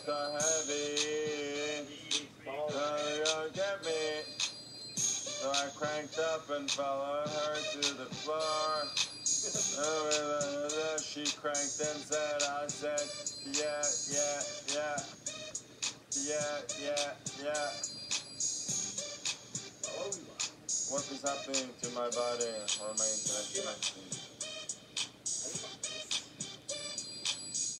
so heavy. You're gonna get me. So I cranked up and followed her to the floor. She cranked and said, I said, yeah, yeah, yeah. Yeah, yeah, yeah. What is happening to my body or my intellect?